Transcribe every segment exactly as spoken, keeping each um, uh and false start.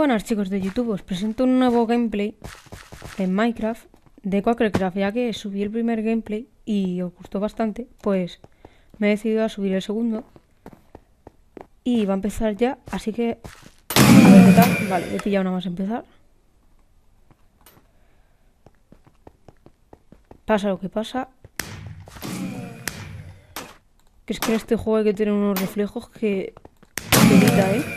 buenas, chicos de YouTube, os presento un nuevo gameplay en Minecraft de Quacklecraft. Ya que subí el primer gameplay y os gustó bastante, pues me he decidido a subir el segundo y va a empezar ya, así que a ver qué tal. Vale, he pillado nada más empezar. Pasa lo que pasa, que es que en este juego hay que tener unos reflejos que telita, ¿eh?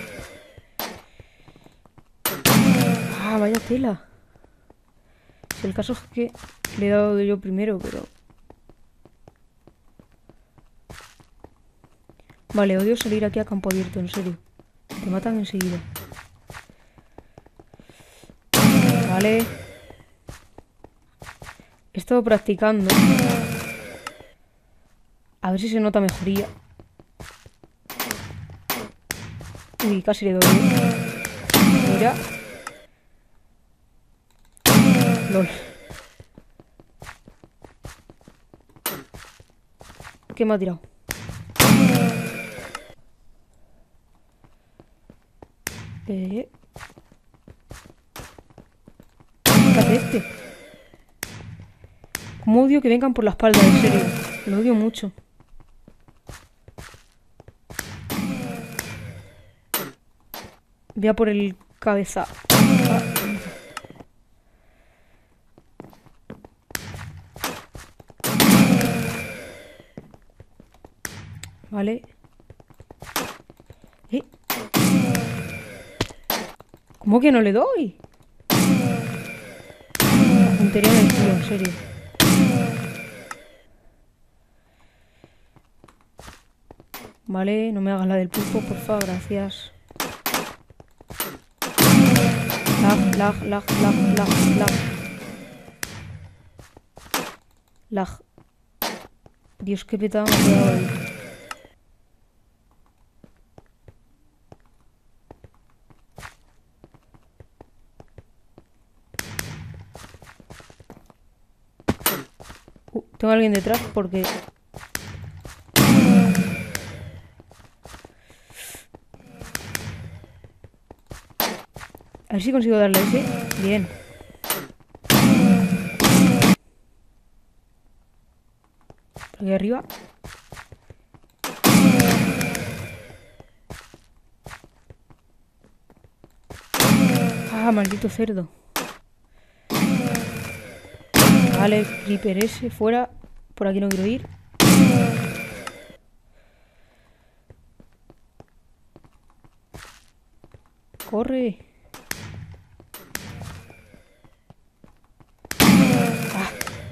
Ah, vaya tela. Si el caso es que le he dado yo primero, pero... Vale, odio salir aquí a campo abierto, en serio. Te matan enseguida. Vale. He estado practicando. A ver si se nota mejoría. Uy, casi le doy. Mira. Lol. ¿Qué me ha tirado? Eh... ¿Qué hace este? Como odio que vengan por la espalda, en serio. Lo odio mucho. Voy a por el cabeza. Ah. Vale. ¿Eh? ¿Cómo que no le doy? La puntería del tío, en serio. Vale, no me hagas la del pulpo, porfa, gracias. Lag, lag, lag, lag, lag, lag. Lag. Dios, qué petada me ha quedado ahí. Uh, tengo a alguien detrás porque... A ver si consigo darle ese. Bien. Por aquí arriba. Ah, maldito cerdo. Vale, creeper ese, fuera. Por aquí no quiero ir. Corre. Ah.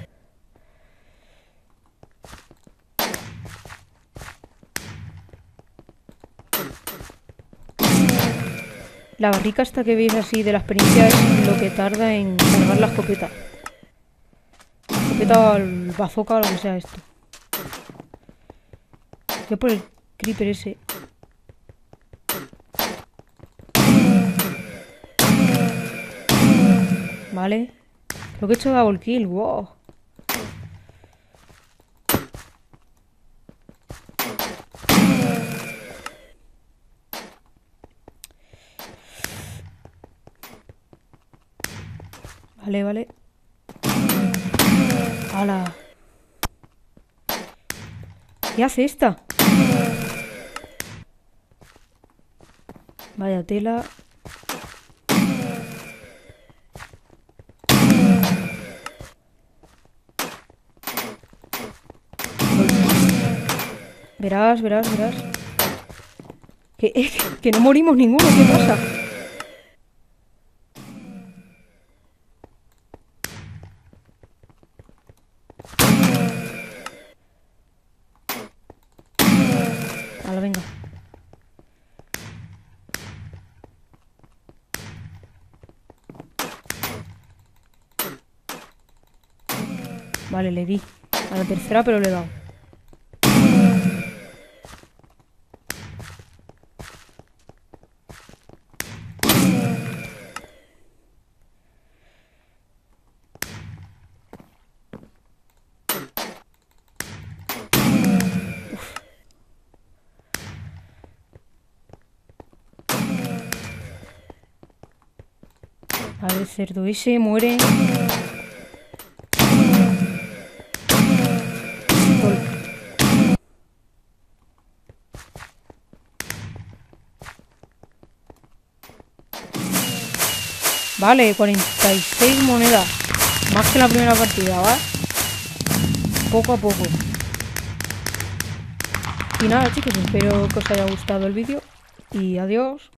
La barrica esta que veis así de la experiencia es lo que tarda en cargar la escopeta. La escopeta o el bazooka o lo que sea esto. Voy por el creeper ese. Vale. Creo que he hecho double kill. Wow. Vale, vale. ¡Hala! ¿Qué hace esta? Vaya tela. Verás, verás, verás. Que, eh, que no morimos ninguno, ¿qué pasa? Hala, venga. Vale, le di. A la tercera, pero le he dado. A ver, cerdo ese, muere. Gol. Vale, cuarenta y seis monedas. Más que la primera partida, ¿vale? Poco a poco. Y nada, chicos, espero que os haya gustado el vídeo. Y adiós.